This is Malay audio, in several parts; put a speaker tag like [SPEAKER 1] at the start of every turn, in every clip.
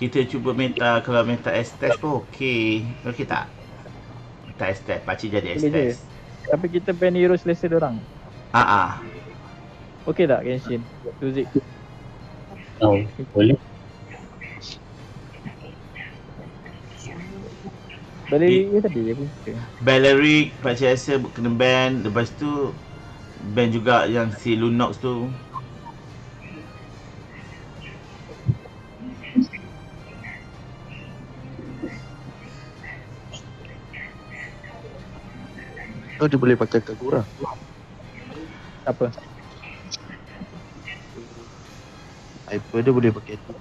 [SPEAKER 1] Kita cuba minta, kalau minta Estes pun okey. Okey tak? Minta Estes, pakcik jadi
[SPEAKER 2] Boleh je.
[SPEAKER 1] Estes.
[SPEAKER 2] Tapi kita ban hero selesa dorang.
[SPEAKER 1] Ah.
[SPEAKER 2] Okey tak Genshin? Suzik.
[SPEAKER 3] Oh, boleh.
[SPEAKER 2] Balik dia tadi aku lupa.
[SPEAKER 1] Balearic, pakcik rasa kena ban. Lepas tu ban juga yang si Lunox tu.
[SPEAKER 4] Oh, dia boleh pakai Kagura.
[SPEAKER 2] Apa?
[SPEAKER 4] Hyper dia boleh pakai tu.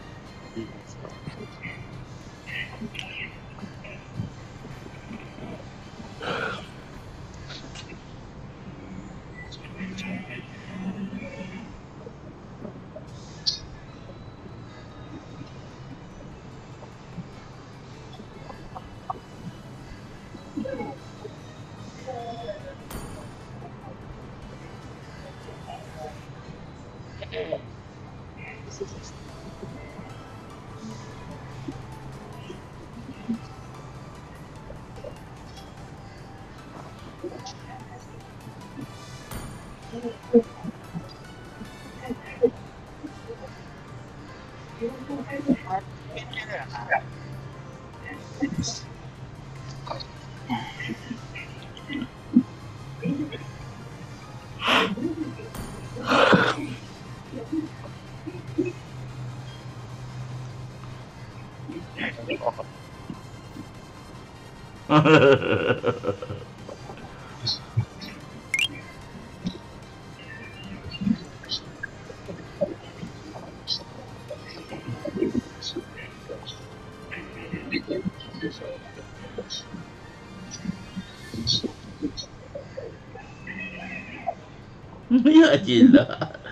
[SPEAKER 1] Ya jelah.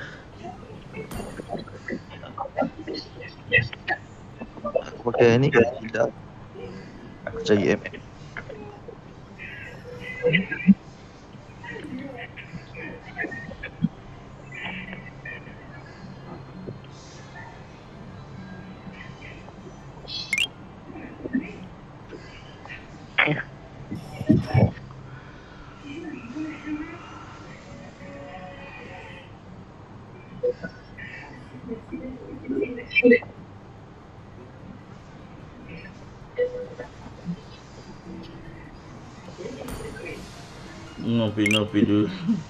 [SPEAKER 4] Aku pakai ni kan tidak. Aku cari MM.
[SPEAKER 1] Ngopi-ngopi dulu.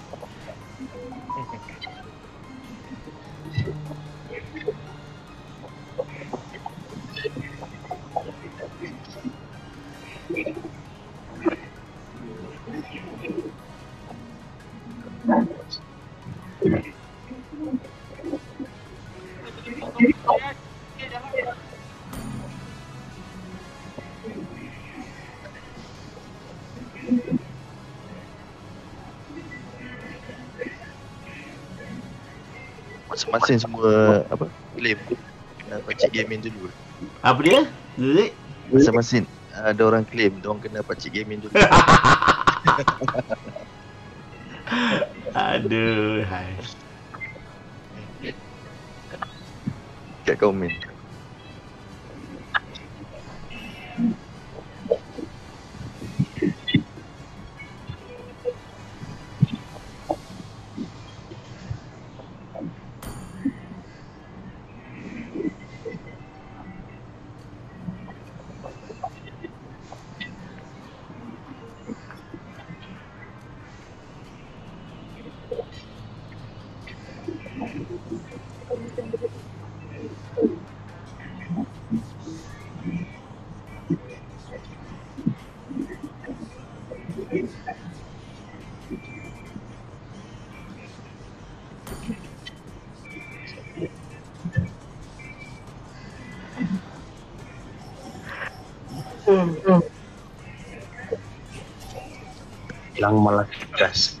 [SPEAKER 4] Masing-masing semua apa claim kena pacik gaming dulu.
[SPEAKER 1] Apa dia? Zuzik?
[SPEAKER 4] Masing-masing ada orang claim dia orang kena pacik gaming dulu.
[SPEAKER 1] Aduh, hai.
[SPEAKER 4] Kat komen.
[SPEAKER 3] Hilang malah gas.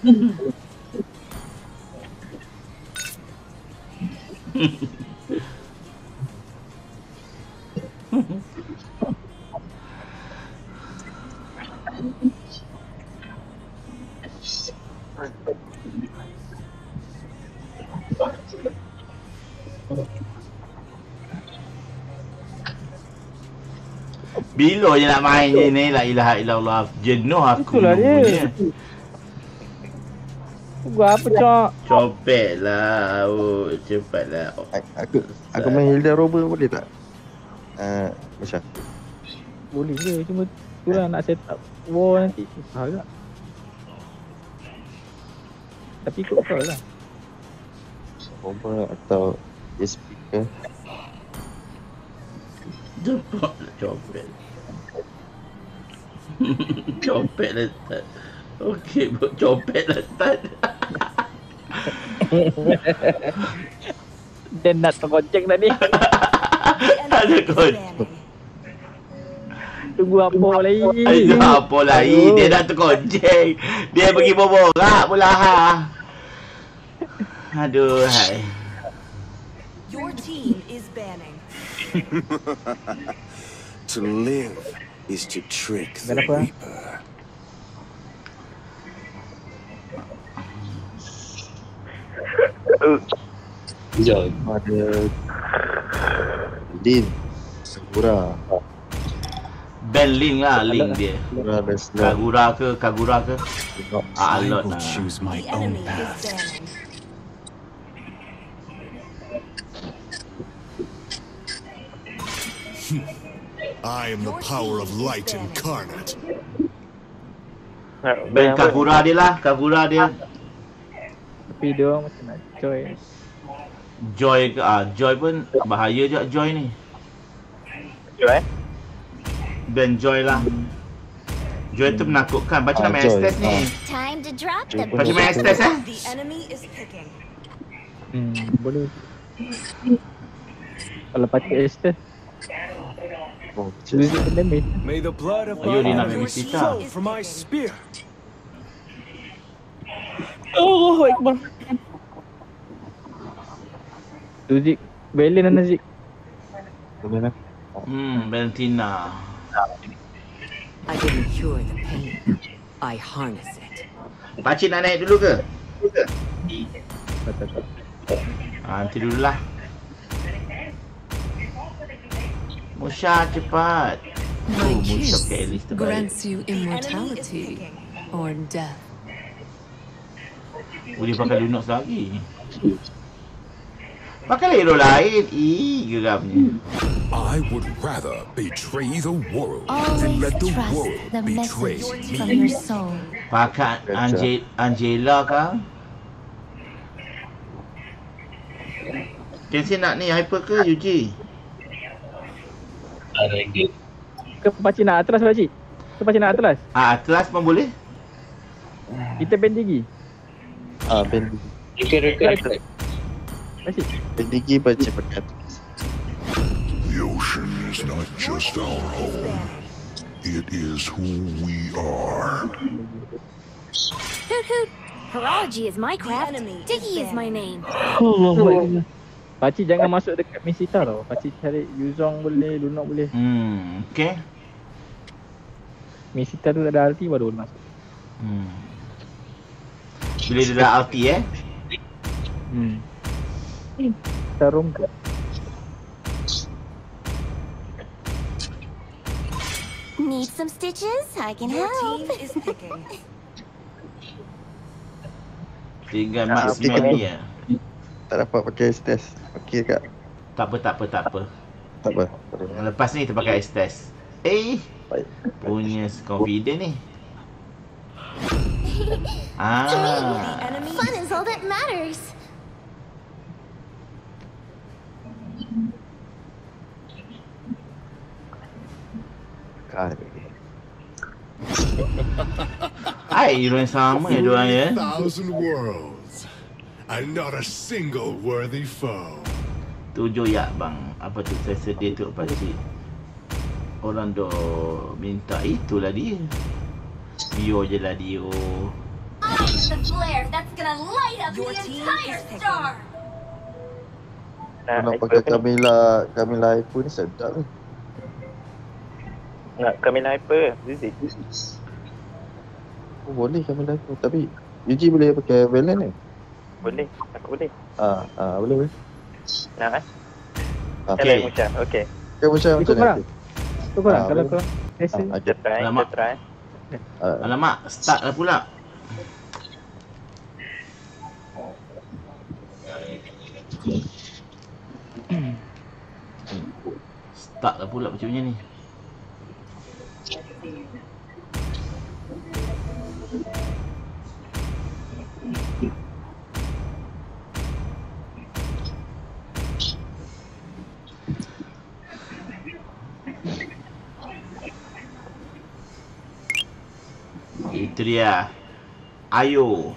[SPEAKER 1] Bila je nak main je ni, la ilaha illallah. Jenuh aku
[SPEAKER 2] Itulah dia.
[SPEAKER 1] nunggunya.
[SPEAKER 2] Gua apa cok?
[SPEAKER 1] Copet lah. Oh, cepatlah. Oh,
[SPEAKER 4] Aku main Hilda Rover boleh tak? Macam
[SPEAKER 2] Boleh je, cuma tu lah nak set up war nanti susah juga. Tapi ikut kau lah.
[SPEAKER 4] Rover atau speaker.
[SPEAKER 1] cepatlah copet. Copet lah Tad. Okey, buat copet lah Tad.
[SPEAKER 2] Dan nak tergonceng tadi.
[SPEAKER 1] Ada kot.
[SPEAKER 2] Tunggu apa lagi?
[SPEAKER 1] Itu apa lagi? Dia dah tergonceng. Dia pergi berborak pula ha. Aduh, hai.
[SPEAKER 5] Your team is banning.
[SPEAKER 6] To live is to trick the
[SPEAKER 2] Kenapa?
[SPEAKER 6] Reaper.
[SPEAKER 3] Joy.
[SPEAKER 4] Ada Lin, Sakura,
[SPEAKER 1] Ben Lin lah, link dia.
[SPEAKER 4] Sakura Lesnar.
[SPEAKER 1] Kagura ke?
[SPEAKER 6] I
[SPEAKER 1] Alot
[SPEAKER 6] will
[SPEAKER 1] lah.
[SPEAKER 6] choose my
[SPEAKER 5] The
[SPEAKER 6] own
[SPEAKER 5] enemy is
[SPEAKER 6] path.
[SPEAKER 5] banning.
[SPEAKER 6] I am the power of light incarnate.
[SPEAKER 1] Ben Kagura dia lah, Kagura dia.
[SPEAKER 2] Tapi dia orang macam nak join.
[SPEAKER 1] Joy ke? Joy pun bahaya je Joy ni.
[SPEAKER 2] Join?
[SPEAKER 1] Ben Joy lah. Joy tu menakutkan. Baca nama
[SPEAKER 4] Joy.
[SPEAKER 1] Estes ni.
[SPEAKER 7] Time to drop the
[SPEAKER 1] Baca nama Estes eh.
[SPEAKER 5] The enemy is picking.
[SPEAKER 2] Boleh. Kalau pakai Esther,
[SPEAKER 4] Oh,
[SPEAKER 2] music damage.
[SPEAKER 8] May the blood of
[SPEAKER 1] Ayuh, dia nak
[SPEAKER 8] my
[SPEAKER 1] main
[SPEAKER 5] Your team
[SPEAKER 1] Misita.
[SPEAKER 5] is
[SPEAKER 8] for my
[SPEAKER 5] picking.
[SPEAKER 8] spear.
[SPEAKER 2] Oh, Akbar. Zik, Belen dan Zik.
[SPEAKER 4] Boleh lah.
[SPEAKER 1] Valentina.
[SPEAKER 9] I didn't cure the pain. I harness it.
[SPEAKER 1] Pakcik nak naik dulu ke?
[SPEAKER 2] Betul.
[SPEAKER 1] Nanti dululah. Musha cepat.
[SPEAKER 10] My
[SPEAKER 1] Musha
[SPEAKER 10] kiss
[SPEAKER 1] pakai Alice terbaik.
[SPEAKER 10] grants you
[SPEAKER 5] The enemy is
[SPEAKER 10] immortality
[SPEAKER 5] picking.
[SPEAKER 10] or death.
[SPEAKER 1] Boleh pakai Lunox lagi. Pakai hero lain. Geramnya.
[SPEAKER 6] I would rather betray the world than let
[SPEAKER 7] Always
[SPEAKER 6] the
[SPEAKER 7] trust
[SPEAKER 6] world
[SPEAKER 7] the
[SPEAKER 6] betray
[SPEAKER 7] message
[SPEAKER 6] me.
[SPEAKER 7] from your soul.
[SPEAKER 1] Pakai Angela kah? Kensi nak ni hyper ke Yuji?
[SPEAKER 3] Ada lagi.
[SPEAKER 2] Ke pakcik nak Atlas pakcik? Ke pakcik nak Atlas?
[SPEAKER 1] Atlas pun boleh?
[SPEAKER 2] Kita band tinggi.
[SPEAKER 4] Ben
[SPEAKER 3] Record.
[SPEAKER 2] Pakcik.
[SPEAKER 4] Digi baca pakai.
[SPEAKER 6] The ocean is not just our home. It is who we are.
[SPEAKER 7] Hoot hoot. Horology is my
[SPEAKER 5] The
[SPEAKER 7] craft.
[SPEAKER 5] enemy is
[SPEAKER 7] Diggy is my
[SPEAKER 5] banning.
[SPEAKER 7] name.
[SPEAKER 2] Pakcik jangan masuk dekat Misita tau. Pakcik cari Yuzong boleh, Lunok boleh.
[SPEAKER 1] Okay.
[SPEAKER 2] Misita tu tak ada ulti baru masuk.
[SPEAKER 1] Bila dia dah ulti
[SPEAKER 2] Tarum ke?
[SPEAKER 7] Need some stitches? I can
[SPEAKER 5] Your
[SPEAKER 7] help.
[SPEAKER 5] team is picking.
[SPEAKER 1] Tinggal maksimal ni ya.
[SPEAKER 4] Tak dapat pakai Estes. Okey kak.
[SPEAKER 1] Tak apa.
[SPEAKER 4] Tak apa.
[SPEAKER 1] Lepas ni kita pakai Estes.
[SPEAKER 4] Baik.
[SPEAKER 1] Punya confident ni.
[SPEAKER 5] The enemy
[SPEAKER 7] Fun is all that matters.
[SPEAKER 4] Kak.
[SPEAKER 1] Hero yang sama ya diorang ya.
[SPEAKER 6] 3,000 worlds. And not a single worthy foe.
[SPEAKER 1] Tujuh ya bang. Apa tu saya sedia tu pakcik. Orang dah minta itulah dia. Dio je lah Dio.
[SPEAKER 7] The flare that's gonna light up
[SPEAKER 5] Your
[SPEAKER 7] the
[SPEAKER 5] team
[SPEAKER 7] entire
[SPEAKER 5] is picking.
[SPEAKER 7] star.
[SPEAKER 2] Nak
[SPEAKER 4] Nak pakai Camila Hyper ni sedap ni.
[SPEAKER 2] Nak Camila Hyper, Zizik.
[SPEAKER 4] Oh, boleh Camila Hyper. Tapi Yuji boleh pakai Valen ni?
[SPEAKER 2] Boleh, aku boleh.
[SPEAKER 4] Boleh.
[SPEAKER 2] Nak kan?
[SPEAKER 1] Okey.
[SPEAKER 2] Macam, okey.
[SPEAKER 4] Kan macam
[SPEAKER 2] Ikut
[SPEAKER 4] macam
[SPEAKER 2] korang.
[SPEAKER 4] ni.
[SPEAKER 2] Tu korang, kalau
[SPEAKER 4] boleh.
[SPEAKER 2] korang rasa.
[SPEAKER 4] Okay.
[SPEAKER 2] Kita try,
[SPEAKER 1] Alamak.
[SPEAKER 2] kita try.
[SPEAKER 1] Alamak, start dah pula. Start dah pula macam ni. Itu dia. Ayo.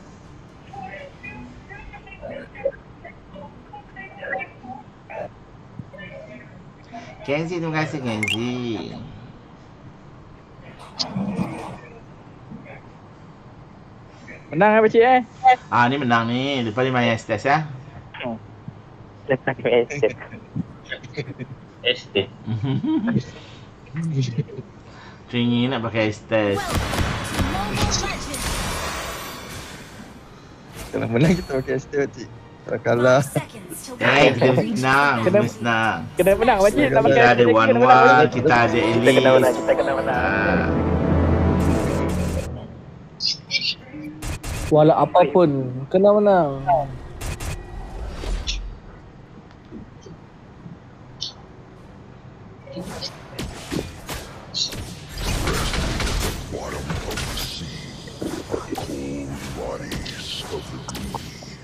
[SPEAKER 1] Kenzi, terima kasih Kenzi.
[SPEAKER 2] Menang kan pakcik
[SPEAKER 1] Ni menang ni. Lepas ni main STS ya.
[SPEAKER 2] Lepas ni escape.
[SPEAKER 3] SD.
[SPEAKER 1] Teringin nak pakai STS.
[SPEAKER 4] Kalau menang kita pakai ST pakcik. Kalau kalah
[SPEAKER 1] Kita senang. Kita senang.
[SPEAKER 2] Kena menang pakcik, tak pakai
[SPEAKER 1] Kita ada
[SPEAKER 2] escape,
[SPEAKER 1] one
[SPEAKER 2] kena menang.
[SPEAKER 1] one. Kita ada
[SPEAKER 2] Kita kena menang,
[SPEAKER 1] elite.
[SPEAKER 2] kita kena menang.
[SPEAKER 8] Walau apapun kena menang.
[SPEAKER 6] Bottom of the sea are cold bodies of the greedy.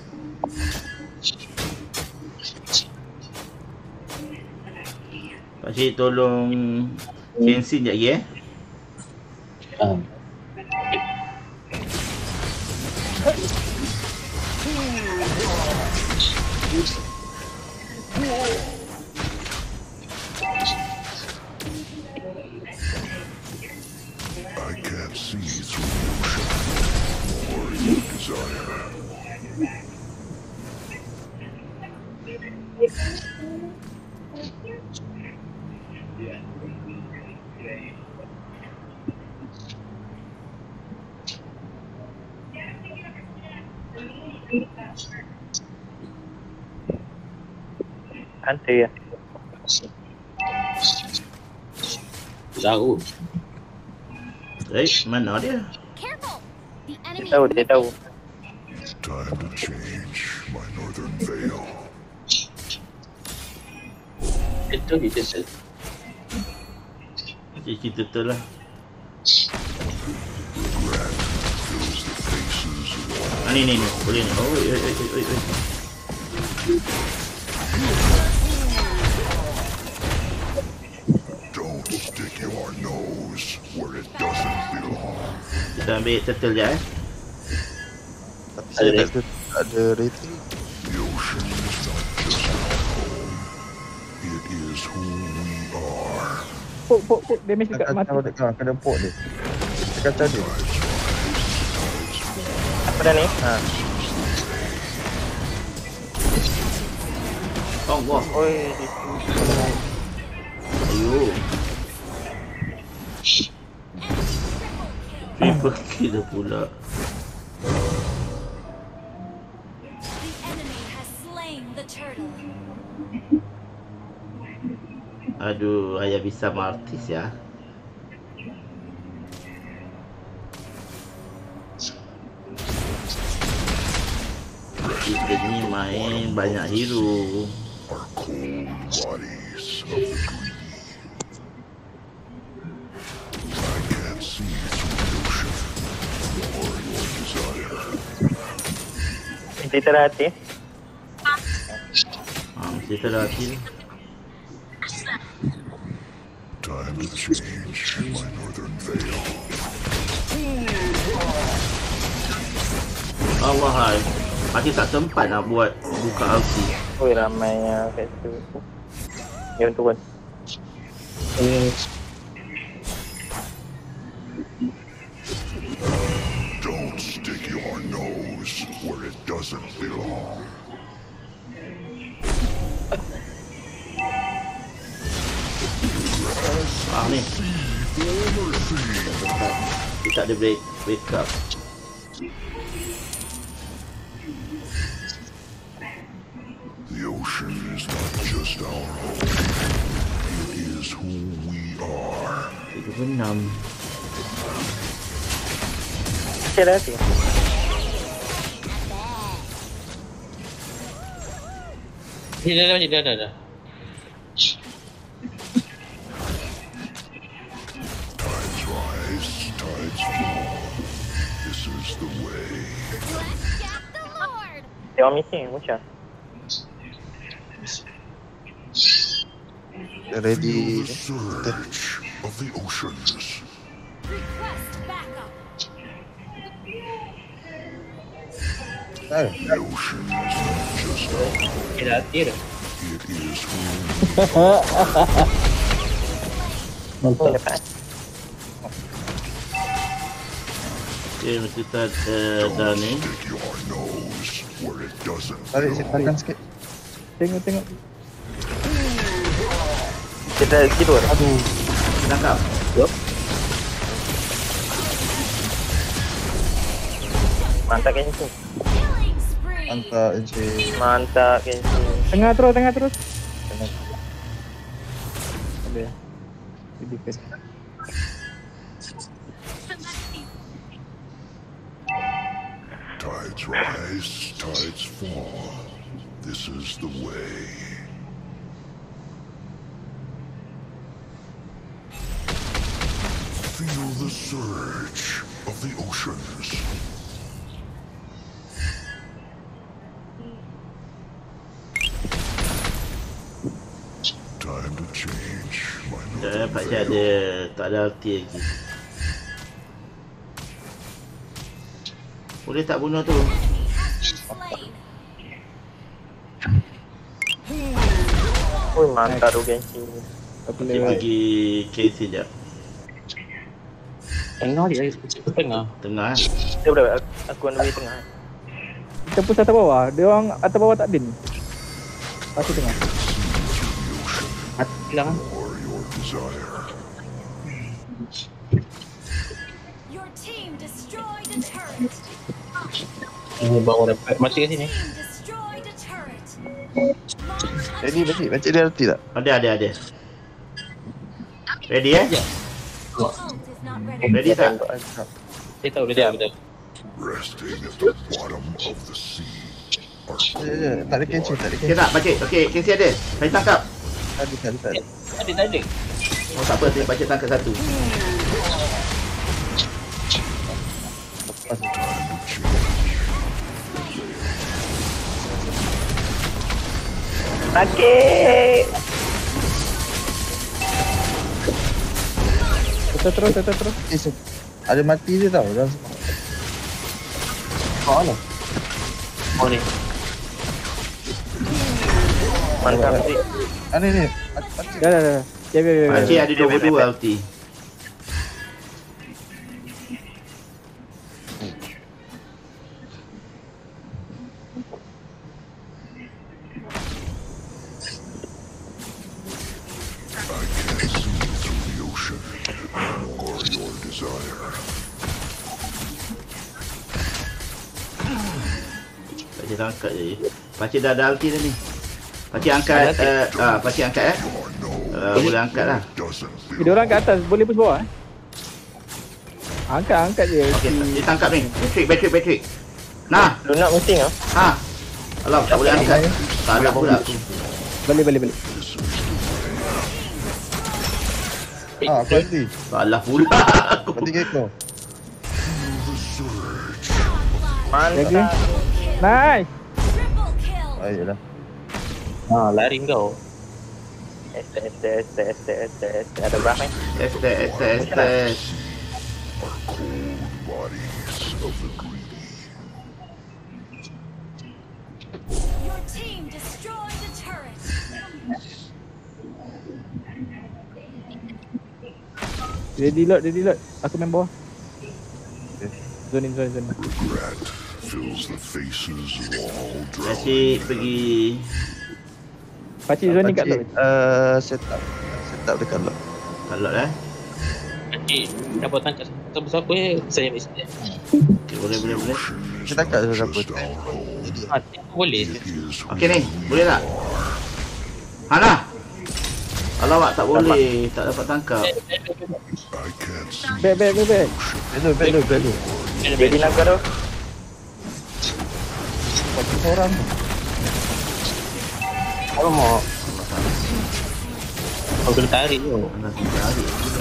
[SPEAKER 1] Pakcik tolong Kenzi sekejap lagi
[SPEAKER 6] I can't see through your or your desire.
[SPEAKER 2] Hantar ya.
[SPEAKER 3] Tahu.
[SPEAKER 1] Mana dia?
[SPEAKER 7] Careful! The enemy
[SPEAKER 2] Dia tahu, dia tahu.
[SPEAKER 6] Time to change my northern veil.
[SPEAKER 3] Itu kita set.
[SPEAKER 1] Kita betul lah.
[SPEAKER 6] Fills the faces of all.
[SPEAKER 1] Ni. Boleh ni. Oh, oi.
[SPEAKER 6] Don't stick your nose where it doesn't belong.
[SPEAKER 1] Kita ambil turtle je
[SPEAKER 4] Tapi saya tak ada rating.
[SPEAKER 6] The ocean is not just our home. It is who we are.
[SPEAKER 2] Puk, damage dekat mata.
[SPEAKER 4] Kena pok dia. Kacau dia.
[SPEAKER 2] Apa dah ni?
[SPEAKER 1] Oh, wah.
[SPEAKER 2] Oi.
[SPEAKER 1] Ayo. Triple kill dah pula.
[SPEAKER 7] The enemy has slain the turtle.
[SPEAKER 1] Aduh, ayah bisa martis ya. Kita ni main banyak hero.
[SPEAKER 6] Are cold bodies of the greedy. I can't see through the ocean or your desire.
[SPEAKER 2] Kita dah hati.
[SPEAKER 1] Mesti terhati.
[SPEAKER 6] Time to change my northern veil.
[SPEAKER 1] Allah hai. Aku tak sempat nak buat buka ulti.
[SPEAKER 2] Oi, ramainya kat situ. Yang turun.
[SPEAKER 6] Don't stick your nose where it doesn't belong.
[SPEAKER 1] Ni. Kita ada break up.
[SPEAKER 6] The ocean is not just our home. It is who we are.
[SPEAKER 1] 36.
[SPEAKER 8] Okay dah hati.
[SPEAKER 3] Dah.
[SPEAKER 6] Tides rise, tides fall. This is the way.
[SPEAKER 8] They are missing, macam.
[SPEAKER 6] Feel
[SPEAKER 4] Ready.
[SPEAKER 6] the surge of the oceans.
[SPEAKER 7] Request backup.
[SPEAKER 4] Ah,
[SPEAKER 6] The ocean is not just our home.
[SPEAKER 3] Dah hati dah.
[SPEAKER 6] It is who
[SPEAKER 8] Lepas.
[SPEAKER 1] Okay, kita dah ni.
[SPEAKER 6] stick your nose where it doesn't
[SPEAKER 4] tarik
[SPEAKER 6] belong.
[SPEAKER 4] tekan sikit.
[SPEAKER 2] Tengok.
[SPEAKER 8] Kita tidur.
[SPEAKER 2] Aduh.
[SPEAKER 1] Tangkap.
[SPEAKER 8] Mantap Genshin.
[SPEAKER 7] Killing spree.
[SPEAKER 4] Angkat encik.
[SPEAKER 8] Mantap Genshin.
[SPEAKER 2] Tengah terus. Boleh. Dia defend.
[SPEAKER 6] Tides rise, tides fall. This is the way. Feel the surge of the oceans. Time to change, my
[SPEAKER 1] Dah
[SPEAKER 6] little
[SPEAKER 1] pakcik ada, tak ada ulti lagi. Boleh tak bunuh tu?
[SPEAKER 7] Slain.
[SPEAKER 8] Ui, mantap tu Genshin.
[SPEAKER 2] Aku
[SPEAKER 1] Dia
[SPEAKER 2] lewat.
[SPEAKER 1] pergi case sekejap.
[SPEAKER 3] Tengah dia. Tengah.
[SPEAKER 1] Tengah kan?
[SPEAKER 8] Dia boleh aku on the way tengah.
[SPEAKER 2] Kita push atas bawah. Dia orang atas bawah tak din. Pasti tengah.
[SPEAKER 3] Hati hilang kan?
[SPEAKER 6] or your desire.
[SPEAKER 7] Your team destroyed a turret.
[SPEAKER 3] Ini bawa dapat. Mati kat sini.
[SPEAKER 7] Team destroyed a turret.
[SPEAKER 4] Ready pakcik dia hati tak?
[SPEAKER 1] Ada. Ready eh?
[SPEAKER 7] Ult is not ready.
[SPEAKER 1] Ready tak?
[SPEAKER 3] Dia tahu.
[SPEAKER 6] Resting at the bottom of the sea.
[SPEAKER 4] Tak ada kencing, tak ada
[SPEAKER 1] Okay
[SPEAKER 4] kencing.
[SPEAKER 1] tak pakcik? Okay, case ada. Saya tangkap.
[SPEAKER 4] Tak ada.
[SPEAKER 3] Ada.
[SPEAKER 1] Oh tak apa, saya pakcik tangkap satu.
[SPEAKER 8] Sakit.
[SPEAKER 2] Terus.
[SPEAKER 4] Ada mati dia tau dalam semua.
[SPEAKER 3] Oh ni.
[SPEAKER 8] Mantap.
[SPEAKER 4] Ni.
[SPEAKER 2] Dah. Biar.
[SPEAKER 1] Pakcik ada 22 ulti.
[SPEAKER 6] I can see through the ocean or your desire.
[SPEAKER 1] Pakcik tangkap je. Pakcik dah ada ulti dah ni. Pakcik angkat. Pakcik angkat eh. Boleh angkat lah.
[SPEAKER 6] Doesn't
[SPEAKER 2] Dia orang kat atas. Boleh push bawah. Angkat je.
[SPEAKER 1] Okay, dia tangkap ni. Patrick. Nah.
[SPEAKER 8] Luna meeting ah.
[SPEAKER 1] Ha. Alam, tak boleh angkat. Tak ada pula tu.
[SPEAKER 2] Boleh.
[SPEAKER 4] Aku hati.
[SPEAKER 1] Salah pula aku.
[SPEAKER 4] Mati kekor.
[SPEAKER 8] Mantap.
[SPEAKER 2] Nice.
[SPEAKER 7] Triple kill.
[SPEAKER 4] Ayolah.
[SPEAKER 3] Lari kau.
[SPEAKER 8] ST. Ada berapa ni?
[SPEAKER 1] Estes.
[SPEAKER 6] cold bodies of the greedy.
[SPEAKER 7] Your team destroyed a turret.
[SPEAKER 2] Ready load. Aku main bawah. Zone.
[SPEAKER 6] Regret fills the faces of all drowning
[SPEAKER 1] Pakcik pergi.
[SPEAKER 2] Pakcik zone ni kat lot.
[SPEAKER 4] Set up dekat lot.
[SPEAKER 1] Kat lot eh.
[SPEAKER 3] Pakcik, dapat tangkap siapa ya? Saya mesti.
[SPEAKER 1] Okay, boleh.
[SPEAKER 4] Kita tangkap siapa.
[SPEAKER 3] Boleh.
[SPEAKER 1] Okey ni, boleh tak? Hana. Alamak, tak boleh. Tak dapat tangkap.
[SPEAKER 6] I can't see
[SPEAKER 2] Back.
[SPEAKER 4] Belum.
[SPEAKER 8] Jadi naga tu.
[SPEAKER 2] Pakcik seorang.
[SPEAKER 3] Kalau mau. Kau kena tarik tu.
[SPEAKER 1] Dah sampai hari juga.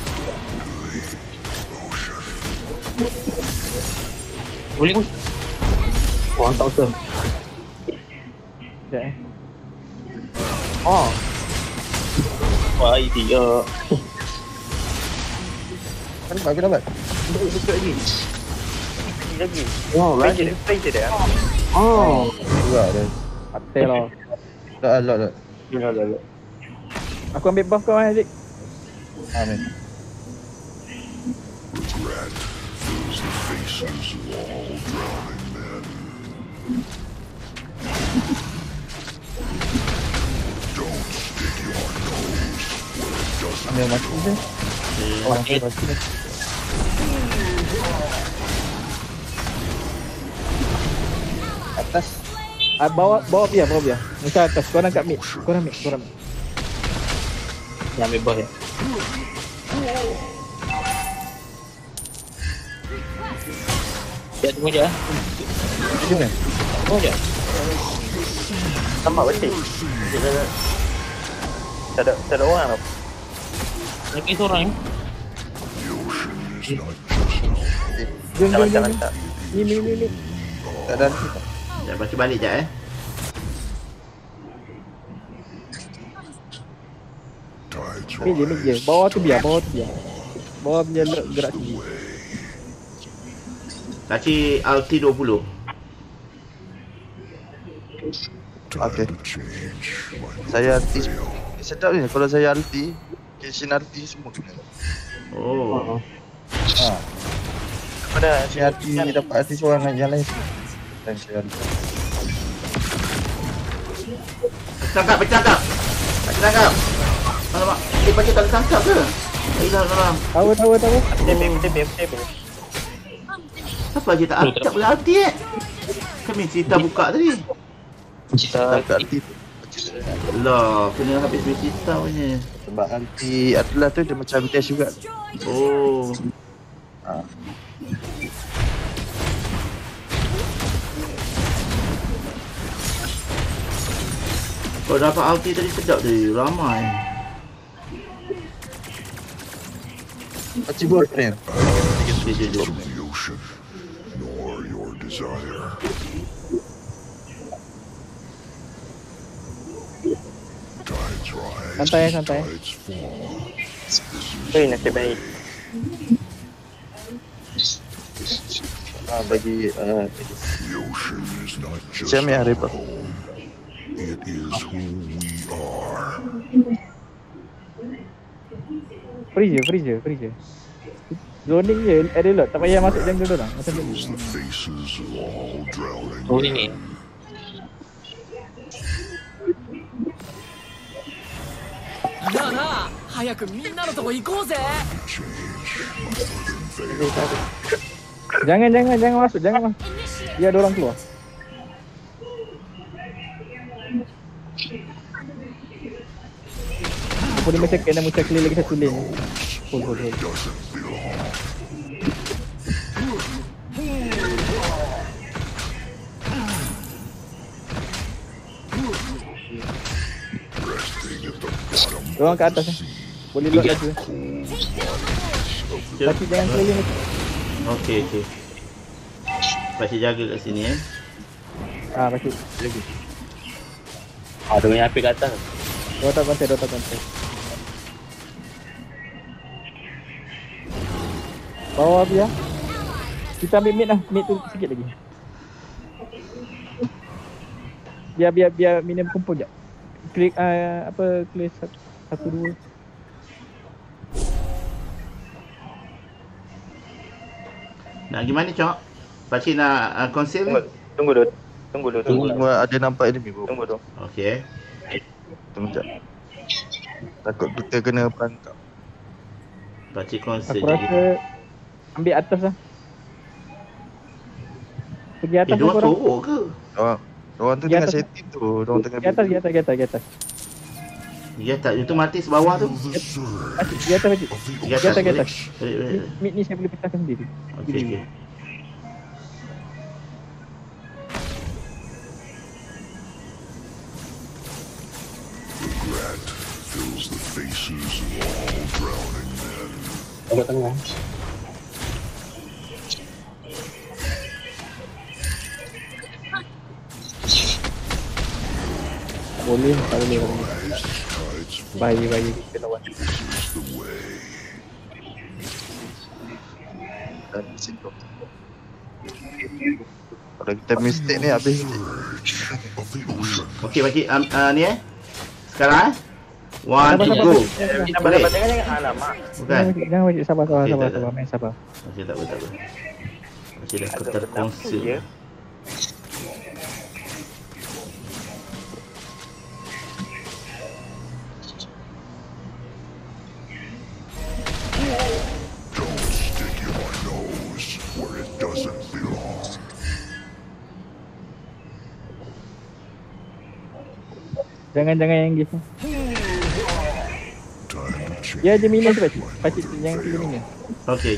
[SPEAKER 3] Boleh pun. Orang tak usah.
[SPEAKER 2] Sekejap
[SPEAKER 3] Oh. Wah, dia.
[SPEAKER 4] Kenapa?
[SPEAKER 8] Lagi.
[SPEAKER 3] Oh,
[SPEAKER 8] Play je dia.
[SPEAKER 3] Oh.
[SPEAKER 4] Juga dah.
[SPEAKER 2] Atai lah.
[SPEAKER 4] Lot.
[SPEAKER 2] Aku ambil buff kau Zik.
[SPEAKER 4] Amin.
[SPEAKER 6] regret fills the faces of all drowning men. Don't stick your nose where it doesn't
[SPEAKER 2] Ambil mati je. Mati.
[SPEAKER 4] Atas.
[SPEAKER 2] Bawa biar. Muka atas. Korang kat mid. Korang mid.
[SPEAKER 3] Yang ambil boss ya. Ya, tunggu je.
[SPEAKER 2] Jom kan?
[SPEAKER 3] Tunggu je.
[SPEAKER 8] Sama betul. Tak ada orang tau.
[SPEAKER 3] Lagi seorang ya.
[SPEAKER 6] The ocean is not just an
[SPEAKER 2] Jom.
[SPEAKER 8] Lantak.
[SPEAKER 2] Ni.
[SPEAKER 4] Tak ada.
[SPEAKER 1] Sekejap, baca balik sekejap
[SPEAKER 6] tides
[SPEAKER 2] Mid je. Bawah tu biar. Bawah punya gerak sini.
[SPEAKER 1] Kasih ulti 20.
[SPEAKER 4] Okey.
[SPEAKER 6] to change like
[SPEAKER 4] Saya arti. Sedap ni kalau saya arti. Cashin arti semua kena.
[SPEAKER 1] Oh.
[SPEAKER 8] Pada
[SPEAKER 4] Si arti dapat arti seorang yang lain. Dan saya arti.
[SPEAKER 1] Tangkap. Pakcik tangkap. Alamak. Pakcik tak tangkap ke? Hilang.
[SPEAKER 2] Tahu.
[SPEAKER 8] TP.
[SPEAKER 1] Apa je tak boleh ulti Kami cerita buka tadi.
[SPEAKER 3] Cita.
[SPEAKER 4] Tak arti.
[SPEAKER 1] Lah, kena habis cerita punya.
[SPEAKER 4] Sebab arti adalah tu dia macam dash juga.
[SPEAKER 1] Oh.
[SPEAKER 4] Ha.
[SPEAKER 1] Kau dapat ulti tadi sedap tadi. Ramai.
[SPEAKER 4] Macam buat friend.
[SPEAKER 1] Jom.
[SPEAKER 6] from the ocean, nor your desire. Tides rise,
[SPEAKER 2] Santai.
[SPEAKER 6] tides fall.
[SPEAKER 8] nasib baik.
[SPEAKER 4] Bagi
[SPEAKER 6] The ocean is not just
[SPEAKER 4] Siapa yang
[SPEAKER 6] our
[SPEAKER 4] repot?
[SPEAKER 6] home. It is who we are.
[SPEAKER 2] Free je. Zoning je. Ada lot. Tak payah masuk jungle dorang. Macam tu.
[SPEAKER 6] Fills the faces of all drowning
[SPEAKER 3] Oh ini.
[SPEAKER 2] Jangan masuk. Biar ada orang keluar. Aku 5 second dah muncul clear lagi satu lane. Hold.
[SPEAKER 6] doesn't belong. Resting at the bottom
[SPEAKER 2] Dorang kat atas eh. Boleh load lagi. Tapi jangan clear lane.
[SPEAKER 1] Okey. Pakcik jaga kat sini
[SPEAKER 2] Pakcik lagi.
[SPEAKER 3] Ada yang api kat atas.
[SPEAKER 2] Dota konten. Bawah biar. Kita ambil mid lah. Mid tu sikit lagi. Biar minion kumpul jap. Klik clear 1 2.
[SPEAKER 1] Nak gimana Cok? Pakcik nak conceal ni?
[SPEAKER 8] Tunggu dulu. Tunggu dulu. Tunggu dulu.
[SPEAKER 4] Tunggu ada nampak enemy bro.
[SPEAKER 8] Tunggu dulu.
[SPEAKER 1] Okey.
[SPEAKER 4] Tunggu sekejap. Takut kita kena perangkap.
[SPEAKER 1] Pakcik conceal
[SPEAKER 2] Aku rasa ambil atas lah. Pergi atas
[SPEAKER 1] diorang
[SPEAKER 2] korang.
[SPEAKER 1] teruk ke?
[SPEAKER 4] Orang tu
[SPEAKER 2] Di
[SPEAKER 4] tengah
[SPEAKER 2] atas.
[SPEAKER 4] setting tu. Orang tengah
[SPEAKER 2] Di atas.
[SPEAKER 1] Ya tak, itu mati sebawah tu.
[SPEAKER 2] Pakcik, di atas pakcik.
[SPEAKER 1] Di atas.
[SPEAKER 2] Di atas.
[SPEAKER 1] Balik.
[SPEAKER 2] Mid ni saya boleh pecahkan sendiri.
[SPEAKER 1] Okey.
[SPEAKER 6] Regret fills the faces of all drowning men.
[SPEAKER 3] Aku tengah.
[SPEAKER 2] Boleh, tak boleh.
[SPEAKER 6] As tides fall,
[SPEAKER 2] Bahaya kita lawan.
[SPEAKER 6] this is the way.
[SPEAKER 4] Dan situ. Kalau kita mistake ni habis.
[SPEAKER 6] Surge of the ocean.
[SPEAKER 1] Okey pakcik, ni sekarang 1 2 go.
[SPEAKER 8] Kita
[SPEAKER 1] Balik.
[SPEAKER 8] dapat jangan alamak.
[SPEAKER 1] Bukan.
[SPEAKER 2] Jangan pakcik, sabar,
[SPEAKER 1] Okey, tak, tak.
[SPEAKER 2] main sabar.
[SPEAKER 1] Okey, tak apa. Pakcik dah
[SPEAKER 8] Agak
[SPEAKER 1] terkongsi.
[SPEAKER 8] bernafsu je.
[SPEAKER 6] Don't stick your nose where it doesn't belong.
[SPEAKER 2] Jangan yang engage.
[SPEAKER 6] Time to change.
[SPEAKER 2] Dia je minion tu pakcik. Pakcik jangan pilih minion.
[SPEAKER 1] Okey.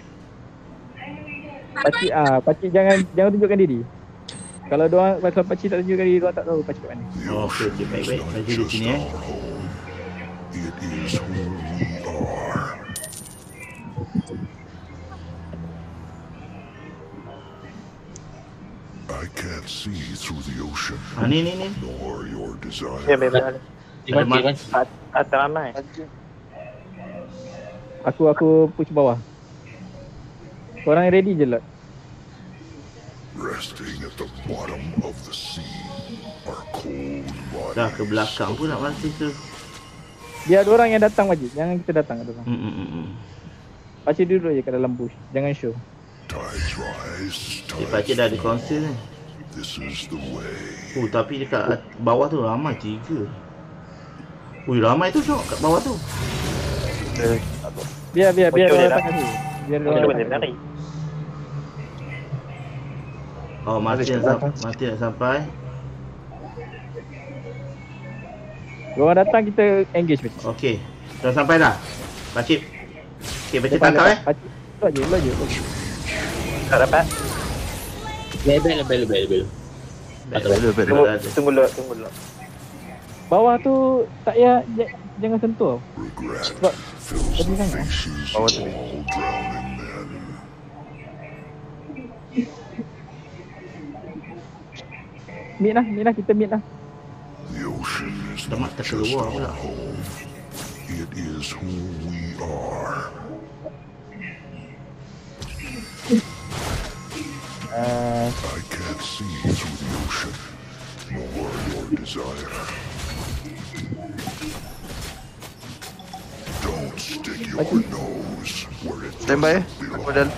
[SPEAKER 2] Pakcik jangan tunjukkan diri. Kalau pakcik tak tunjukkan diri, diorang tak tahu pakcik kat mana.
[SPEAKER 1] Okey, baik. Pakcik di sini
[SPEAKER 6] It is who we are. I can't see through the ocean,
[SPEAKER 1] Ni.
[SPEAKER 6] nor your
[SPEAKER 8] Ya,
[SPEAKER 6] desire.
[SPEAKER 8] benar.
[SPEAKER 3] Tiga kan.
[SPEAKER 8] Atas ramai.
[SPEAKER 2] Aku push bawah. Korang ready je lot.
[SPEAKER 6] Resting at the bottom of the sea are cold
[SPEAKER 1] Dah
[SPEAKER 6] bodies.
[SPEAKER 1] ke belakang pun nak mati tu.
[SPEAKER 2] Biar ada orang yang datang pakcik. Jangan kita datang kat orang. Pakcik duduk je kat dalam bush. Jangan show.
[SPEAKER 6] Tides rise,
[SPEAKER 1] Pakcik dah ada conceal ni.
[SPEAKER 6] This is the way.
[SPEAKER 1] Tapi dekat bawah tu ramai 3. Ui, ramai tu Cok kat bawah tu.
[SPEAKER 2] Biar
[SPEAKER 8] Betul
[SPEAKER 2] orang
[SPEAKER 8] dia
[SPEAKER 2] datang kat sini. Biar
[SPEAKER 8] Kita
[SPEAKER 2] orang
[SPEAKER 8] boleh
[SPEAKER 2] datang.
[SPEAKER 8] lari.
[SPEAKER 1] Oh, mati nak sampai.
[SPEAKER 2] Orang datang kita engage pakcik.
[SPEAKER 1] Okey. Dah sampai dah. Pakcik. Okey, pakcik tangkap
[SPEAKER 2] Pakcik, lot je.
[SPEAKER 8] Tak dapat.
[SPEAKER 3] Bel.
[SPEAKER 8] Tunggu lot.
[SPEAKER 2] Bawah tu tak payah jangan sentuh.
[SPEAKER 6] Regret
[SPEAKER 2] Sebab
[SPEAKER 6] fills
[SPEAKER 2] tadi
[SPEAKER 6] the
[SPEAKER 2] sangat.
[SPEAKER 6] faces
[SPEAKER 4] Bawah
[SPEAKER 6] of
[SPEAKER 4] tu.
[SPEAKER 6] all drowning men.
[SPEAKER 2] Mid lah kita mid lah.
[SPEAKER 6] The ocean is
[SPEAKER 1] Dah
[SPEAKER 6] not
[SPEAKER 1] mak
[SPEAKER 6] just
[SPEAKER 1] terkeluar
[SPEAKER 6] our
[SPEAKER 1] pula.
[SPEAKER 6] home. It is who we are. I can't see through the ocean, nor your desire. Don't stick your nose where it
[SPEAKER 4] Stand by.
[SPEAKER 6] doesn't
[SPEAKER 4] Aku
[SPEAKER 6] belong.
[SPEAKER 4] dah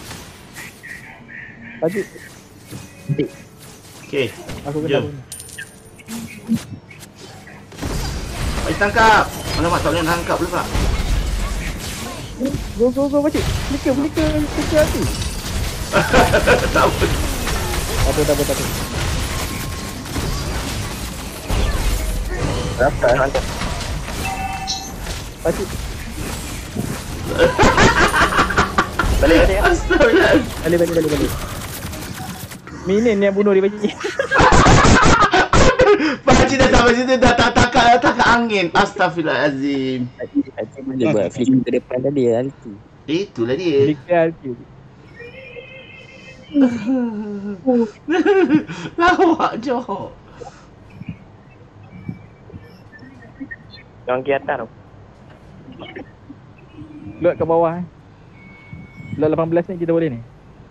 [SPEAKER 2] Pakcik,
[SPEAKER 1] Okey.
[SPEAKER 2] aku
[SPEAKER 1] Jom.
[SPEAKER 2] kena.
[SPEAKER 1] Pakcik tangkap. Alamak, tak boleh tangkap pula.
[SPEAKER 2] Go pakcik. Flicker hati.
[SPEAKER 1] Tak apa.
[SPEAKER 2] Tak apa.
[SPEAKER 8] Dapat.
[SPEAKER 2] Pakcik,
[SPEAKER 8] Balik.
[SPEAKER 1] Astagfirullah.
[SPEAKER 2] balik. Minion yang bunuh dia pakcik.
[SPEAKER 1] Pakcik dah sampai situ dah tak tangkap angin. Astagfirullahalazim.
[SPEAKER 10] Pakcik boleh buat flick ke depan tadi ulti.
[SPEAKER 1] Itulah dia.
[SPEAKER 2] Flicker hati.
[SPEAKER 1] Lawak Jok.
[SPEAKER 8] Jangan pergi atas tau.
[SPEAKER 2] Lot kat bawah Lot 18 ni kita boleh ni.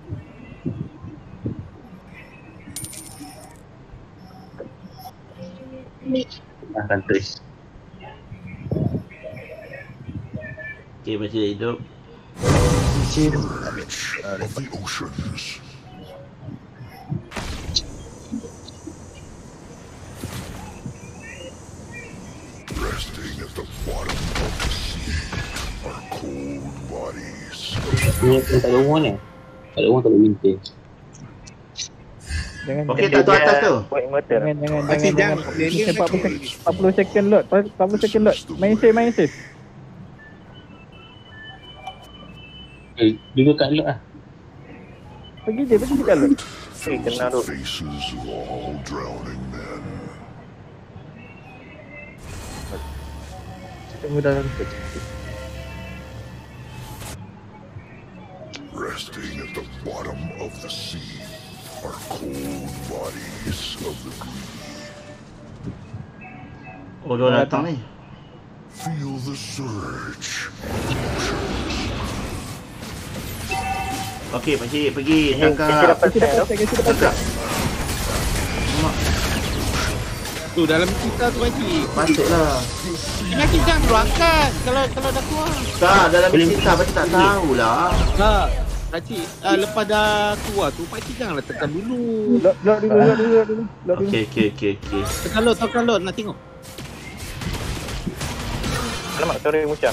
[SPEAKER 3] Country.
[SPEAKER 1] Okey, pakcik dah hidup.
[SPEAKER 4] Licin.
[SPEAKER 6] Of the oceans. Resting at the bottom of the sea are cold bodies.
[SPEAKER 3] Ni tak ada rumah ni. Tak ada rumah, tak ada winter.
[SPEAKER 2] Jangan
[SPEAKER 1] Okey, tak tu atas tu.
[SPEAKER 8] Buat inverter.
[SPEAKER 2] jangan. Ini 40 second load. 40 second load. Main safe.
[SPEAKER 3] Duduk kat lot lah.
[SPEAKER 2] Pergi je kat load.
[SPEAKER 8] Kena tu.
[SPEAKER 6] Faces of all drowning men.
[SPEAKER 2] Tunggu dalam tu.
[SPEAKER 6] Resting at the bottom of the sea are cold bodies of the greedy.
[SPEAKER 1] Oh, dia datang ni.
[SPEAKER 6] Feel the surge.
[SPEAKER 1] Okey, pakcik pergi
[SPEAKER 8] Kita
[SPEAKER 1] tangkap.
[SPEAKER 8] dapat set tu.
[SPEAKER 1] Tangkap.
[SPEAKER 11] Tu dalam kita tu pakcik.
[SPEAKER 1] Patutlah.
[SPEAKER 11] Pakcik jangan keluar angkat kalau dah keluar.
[SPEAKER 1] Tak, dalam cerita pakcik tak tahulah.
[SPEAKER 11] Tak. Pakcik, lepas dah keluar tu pakcik janganlah tekan dulu.
[SPEAKER 2] Load dulu.
[SPEAKER 1] Okey.
[SPEAKER 11] Tekan load nak tengok.
[SPEAKER 8] Alamak, sorry Mucam.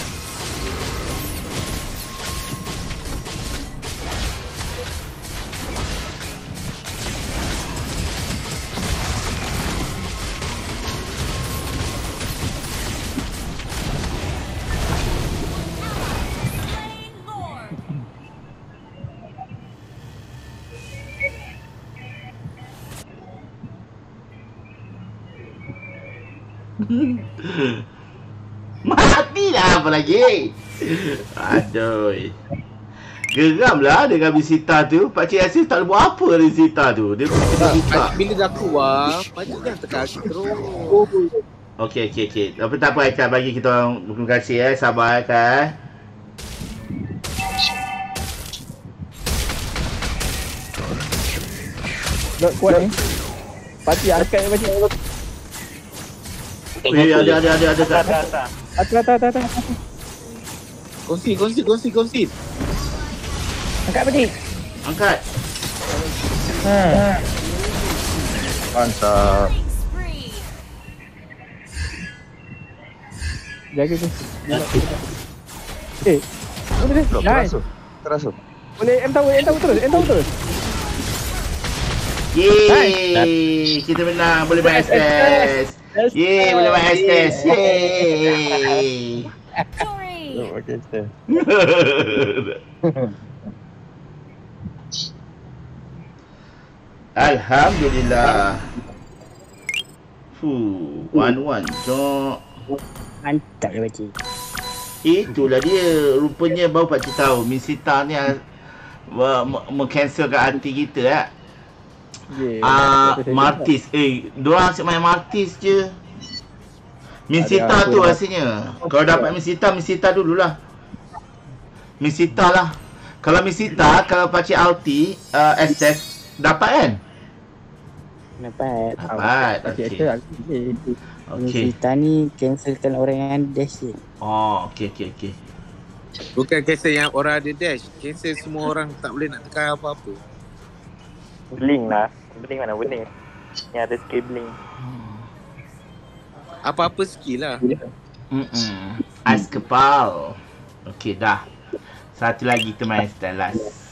[SPEAKER 1] Matilah apa lagi. Aduh. Geramlah dengan Visita tu. Pakcik rasa tak boleh buat apa dengan Visita tu. Dia buka.
[SPEAKER 11] Bila dah keluar, pakcik jangan tekan terus.
[SPEAKER 1] Okey. Tapi tak apa Aikal, bagi kita orang terima kasih sabar Aikal.
[SPEAKER 2] Load kuat ni. Pakcik angkat ni pakcik.
[SPEAKER 1] Ada kat
[SPEAKER 2] Atas.
[SPEAKER 11] Kongsi.
[SPEAKER 2] Angkat pakcik.
[SPEAKER 1] Angkat.
[SPEAKER 4] Mantap.
[SPEAKER 7] Spree.
[SPEAKER 2] Jaga tu. Boleh. Nice.
[SPEAKER 4] Terasa.
[SPEAKER 2] Boleh M tahu terus.
[SPEAKER 1] Yeay, kita menang. Boleh main STS. Yeay, boleh main STS. Yeay.
[SPEAKER 7] Victory.
[SPEAKER 4] Okey, stay.
[SPEAKER 1] Alhamdulillah. 1-1. Jom.
[SPEAKER 10] Mantap dia pakcik.
[SPEAKER 1] Itulah dia. Rupanya baru pakcik tahu Visita ni mengcancelkan hati kita Martis. Diorang asyik main Martis je. Visita tu rasanya. Kalau dapat Visita dululah. Visita lah. Kalau Visita, kalau pakcik ulti SS dapat kan? Dapat. Okey.
[SPEAKER 10] Kita ni cancelkan orang yang dash je.
[SPEAKER 1] Oh, okey.
[SPEAKER 11] Bukan cancel yang orang ada dash. Cancel semua orang tak boleh nak tekan apa-apa.
[SPEAKER 8] Blink lah. Blink mana blink? Yang ada skill blink.
[SPEAKER 11] Apa-apa skill lah.
[SPEAKER 1] Ais kepal. Okey dah. Satu lagi kita main style last.